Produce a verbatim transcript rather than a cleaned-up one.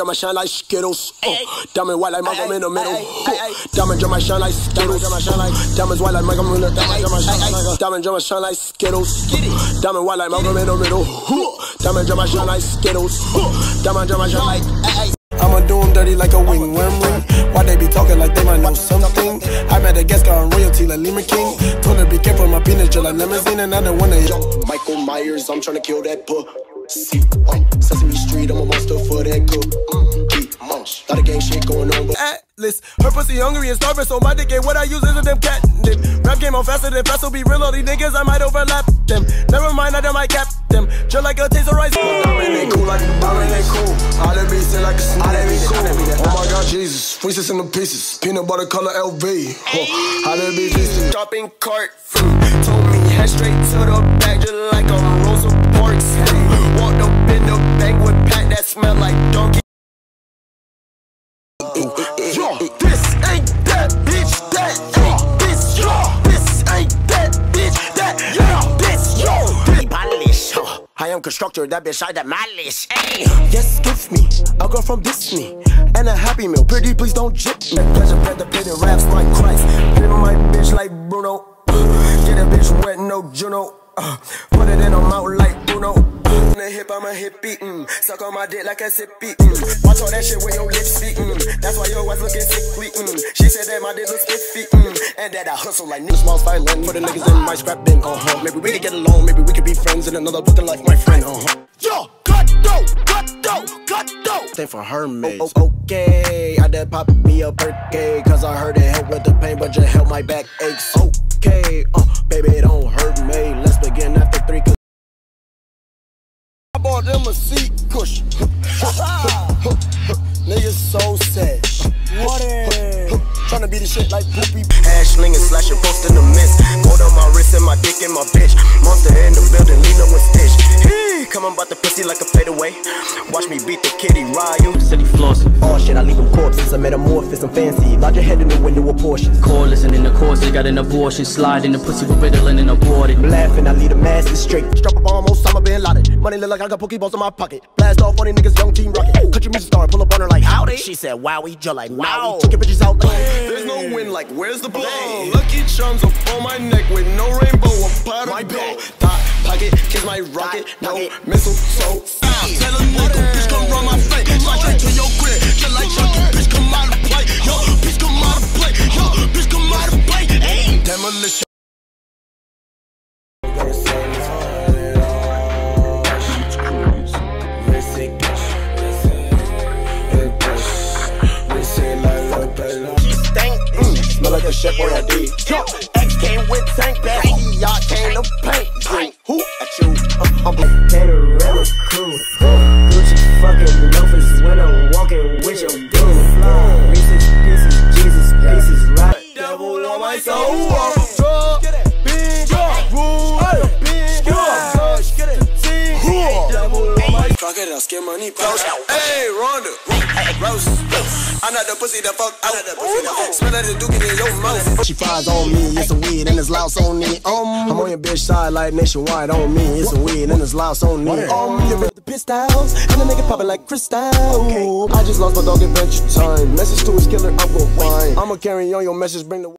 Diamond shine like Skittles. Uh, diamond white like Malcolm in the middle. Uh, diamond Diamond shine like Skittles. Diamonds white like Malcolm in the middle. Diamond Diamond shine like Skittles. Diamond white like Malcolm in the middle. Diamond Diamond shine like Skittles. Diamond Diamond shine like. I'ma do them dirty like a wing worm ring. Why they be talking like they might know something? I met a guest car on royalty like Lima King. Told her be careful, my penis just like limousine. And I don't wanna yo Michael Myers, I'm tryna kill that pussy. Uh, Sesame Street, I'm a monster for that cook. Mm, uh, lot of gang shit going on, but Atlas, her pussy hungry and starving, so my dick ain't what I use is a damn catnip. Rap game on faster than fast, so be real, all these niggas I might overlap them. Never mind, I done might cap them. Just like a taste of rice. Diamond ain't cool like diamond ain't cool. I done be sit like a snake. I done be cool. Oh my God, Jesus, freezes in the pieces. Peanut butter color L V. Oh, I done be feasting. Shopping cart. Mm, told me head straight to the back, just like a Rosa Parks. Hey, walked up in the bank with pack that smell like donkey. Yo, this ain't that bitch, that ain't this, yo. This ain't that bitch, that ain't this, yo. Polish, I am constructor, that bitch I demolish. Hey, yes, give me a girl from Disney and a Happy Meal. Pretty, please don't jip me. Pleasure, pet the pit and raps like Christ. Pin my bitch like Bruno. Get a bitch wet, no Juno. Uh, put it in her mouth like Bruno. In the hip, I'm a hippie. Mm. Suck on my dick like a sippy. Mm. Watch all that shit with your lips speak. Mm. That's why your wife looking sickly. Mm. She said that my dick looks iffy. Mm. And that I hustle like niggas. Small violin. Put the niggas in my scrap bin. Uh huh. Maybe we could get along. Maybe we could be friends in another fucking life, my friend. Uh huh. Yo, cut dough, cut dough, cut dough. Stand for Hermes. Oh, oh, okay, I did pop me a birthday, cause I heard it help with the pain, but just help my back aches. Okay, uh, baby, it don't hurt me. Let's begin after three. Cause I bought them a seat cushion. Niggas so sad. What is? Tryna be the shit like poopy. Ash slinging, slasher, post in the mist. Gold on my wrist and my dick in my bitch. Monster in the building, leave them with stitch. Hey, coming about the pussy like a fadeaway. Watch me beat the kitty, Ryu. City flossing. Oh shit, I leave them corpses. I'm metamorphosis, I'm fancy. Lodge your head in the window of portions. Core listening to course, they got an abortion. Slide in the pussy with Ritalin and aborted. I'm laughing, I leave the masses straight. Strap up on Osama bin Laden. Money look like I got pokeballs in my pocket. Blast off funny niggas, young team rocket. Country music star, pull up on her like howdy. She said wowie, just like wow. Took your bitches out like there's no win, like where's the blow? Lucky charms up on my neck with no rainbow. I'm part of gold. Thought pocket, kiss my rocket. No missile, so stop. Tell a nigga, bitch come run my face. Slide straight to your crib, just like Chucky. Bitch come out of play, yo. Bitch come out of play, yo. Bitch come out of play. Hey, demolition. Like a chef or a D. X came with tank back. Y'all came to paint. Drink. Who at you? Uh, I'm black. Panorama crew. Gucci fucking loafers when I'm walking with your dude. Research pieces, Jesus pieces, right? Devil on my soul. Drug, big, rule, big, get it, team. Devil on my fuck it, I'll skip money post. Hey, Rhonda. Rose. I'm not the pussy that fuck out. Smell like the dookie in your mouth. She fries on me, it's a weed and it's louse on me. Um, I'm on your bitch side like nationwide on me. It's a weed and it's louse on me. Um, you read the pistols and the nigga poppin' like crystal. Okay. I just lost my dog adventure time. Message to his killer, I'll go fine. I'ma carry on your message, bring the